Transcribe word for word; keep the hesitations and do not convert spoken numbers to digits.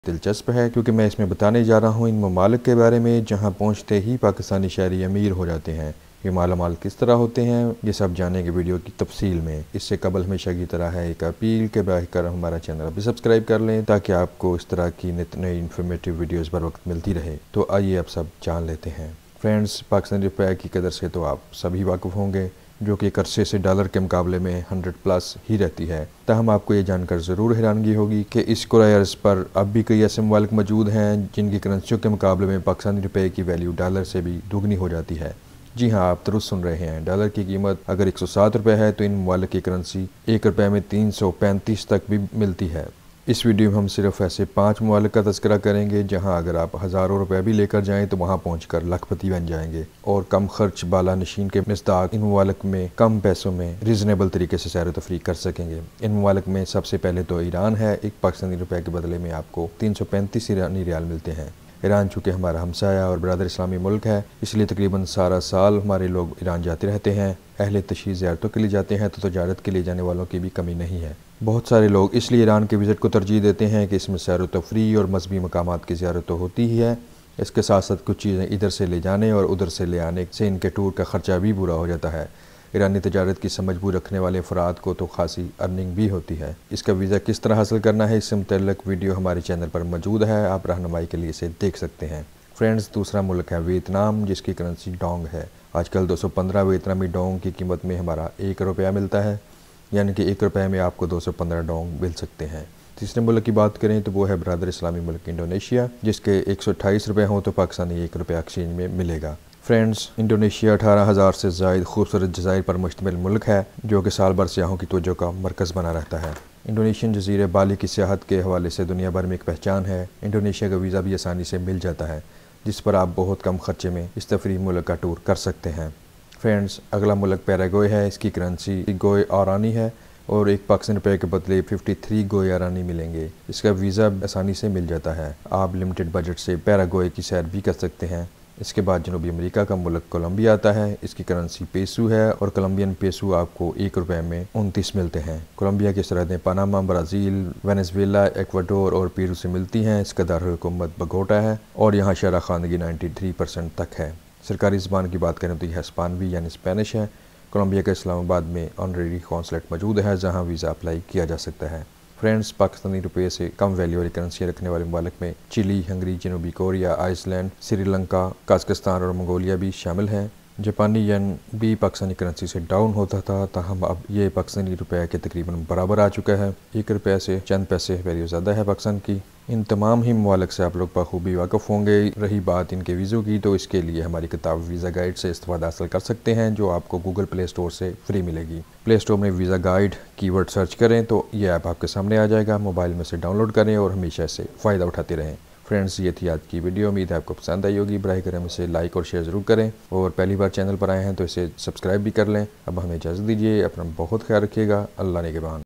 दिलचस्प है क्योंकि मैं इसमें बताने जा रहा हूँ इन ममालिक के बारे में जहाँ पहुँचते ही पाकिस्तानी शहरी अमीर हो जाते हैं। ये मालामाल किस तरह होते हैं ये सब जानेंगे वीडियो की तफसील में। इससे कबल हमेशा की तरह है एक अपील के बहकर हमारा चैनल अभी सब्सक्राइब कर लें ताकि आपको इस तरह की नित नई इन्फॉर्मेटिव वीडियोस बर वक्त मिलती रहे। तो आइए अब सब जान लेते हैं। फ्रेंड्स, पाकिस्तानी रुपये की कदर से तो आप सभी वाकिफ़ होंगे जो कि एक अरसे से डॉलर के मुकाबले में हंड्रेड प्लस ही रहती है। ताहम आपको ये जानकर ज़रूर हैरानगी होगी कि इस कुराए अर्ज़ पर अब भी कई ऐसे ममालिक मौजूद हैं जिनकी करेंसियों के मुकाबले में पाकिस्तानी रुपये की वैल्यू डॉलर से भी दोगुनी हो जाती है। जी हाँ, आप दुरुस्त सुन रहे हैं। डॉलर की कीमत अगर एक सौ सात रुपये है तो इन ममालिक की करेंसी एक रुपये में तीन सौ पैंतीस तक भी मिलती है। इस वीडियो में हम सिर्फ ऐसे पाँच ममालिक का तज़किरा करेंगे जहां अगर आप हज़ारों रुपए भी लेकर जाएं तो वहां पहुंचकर लखपति बन जाएंगे और कम खर्च बाला नशीन के मिस्दाक इन ममालिक में कम पैसों में रिजनेबल तरीके से सैर तफरी कर सकेंगे। इन ममालिक में सबसे पहले तो ईरान है। एक पाकिस्तानी रुपये के बदले में आपको तीन सौ पैंतीस ईरानी रियाल मिलते हैं। ईरान चूँकि हमारा हमसाया और बरदर इस्लामी मुल्क है इसलिए तकरीबन सारा साल हमारे लोग ईरान जाते रहते हैं। अहले तशरीह ज़ियारतों के लिए जाते हैं तो तजारत के लिए जाने वालों की भी कमी नहीं है। बहुत सारे लोग इसलिए ईरान के विज़िट को तरजीह देते हैं कि इसमें सैर तफरी और मजहबी मकामात की ज़ियारत तो होती ही है, इसके साथ साथ कुछ चीज़ें इधर से ले जाने और उधर से ले आने से इनके टूर का ख़र्चा भी पूरा हो जाता है। ईरानी तजारत की समझबूझ रखने वाले अफराद को तो खासी अर्निंग भी होती है। इसका वीज़ा किस तरह हासिल करना है इससे मुतल्लिक़ वीडियो हमारे चैनल पर मौजूद है, आप रहनुमाई के लिए इसे देख सकते हैं। फ्रेंड्स, दूसरा मुल्क है वियतनाम जिसकी करेंसी डोंग है। आजकल दो सौ पंद्रह वियतनामी डोंग की कीमत में हमारा एक रुपया मिलता है, यानी कि एक रुपये में आपको दो सौ पंद्रह डोंग मिल सकते हैं। तीसरे मुल्क की बात करें तो वो है बरदर इस्लामी मुल्क इंडोनेशिया जिसके एक सौ अट्ठाईस रुपये हों तो पाकिस्तानी एक रुपया एक्सचेंज में मिलेगा। फ्रेंड्स, इंडोनेशिया अठारह हज़ार से ज़ायद खूबसूरत जज़ायर पर मुश्तमिल मुल्क है जो कि साल भर सियाहों की तवज्जो का मरकज़ बना रहता है। इंडोनेशियन जज़ीरे बाली की सियाहत के हवाले से दुनिया भर में एक पहचान है। इंडोनेशिया का वीज़ा भी आसानी से मिल जाता है जिस पर आप बहुत कम खर्चे में इस तफरीह मुल्क का टूर कर सकते हैं। फ्रेंड्स, अगला मुल्क पैराग्वे है। इसकी करेंसी गोए आरानी है और एक पाकिस्तानी रुपये के बदले तिरेपन गोए आरानी मिलेंगे। इसका वीज़ा आसानी से मिल जाता है। आप लिमिटेड बजट से पैराग्वे की सैर भी कर सकते हैं। इसके बाद जनूबी अमेरिका का मुल्क कोलंबिया आता है। इसकी करेंसी पेसू है और कोलंबियन पेसू आपको एक रुपये में उनतीस मिलते हैं। कोलंबिया की सरहदें पनामा, ब्राज़ील, वेनेजुएला, एक्वाडोर और पेरू से मिलती हैं। इसका दारुल-हुकूमत बगोटा है और यहाँ शरह खानगी तिरानवे परसेंट तक है। सरकारी ज़बान की बात करें तो यह हिस्पानवी यानी स्पेनिश है। कोलंबिया के इस्लामाबाद में ऑनरेरी कौंसलेट मौजूद है जहाँ वीज़ा अप्लाई किया जा सकता है। फ्रेंड्स, पाकिस्तानी रुपये से कम वैल्यू वाली करेंसी रखने वाले ममालिक में चिली, हंगरी, जनूबी कोरिया, आइसलैंड, श्रीलंका, काज़किस्तान और मंगोलिया भी शामिल हैं। जापानी येन भी पाकिस्तानी करेंसी से डाउन होता था, ताहम अब ये पाकिस्तानी रुपये के तकरीबन बराबर आ चुका है। एक रुपये से चंद पैसे वैल्यू ज़्यादा है पाकिस्तान की। इन तमाम ही ममालिक से आप लोग बखूबी वाकिफ़ होंगे। रही बात इनके वीज़ों की तो इसके लिए हमारी किताब वीज़ा गाइड से इस्तेफ़ादा हासिल कर सकते हैं जो आपको गूगल प्ले स्टोर से फ्री मिलेगी। प्ले स्टोर में वीज़ा गाइड कीवर्ड सर्च करें तो ये ऐप आपके सामने आ जाएगा। मोबाइल में से डाउनलोड करें और हमेशा से फ़ायदा उठाते रहें। फ्रेंड्स, ये थी आज की वीडियो। उम्मीद है आपको पसंद आई होगी। बराए करम इसे लाइक और शेयर ज़रूर करें और पहली बार चैनल पर आए हैं तो इसे सब्सक्राइब भी कर लें। अब हमें इजाज़त दीजिए। अपना बहुत ख्याल रखिएगा। अल्लाह निगहबान।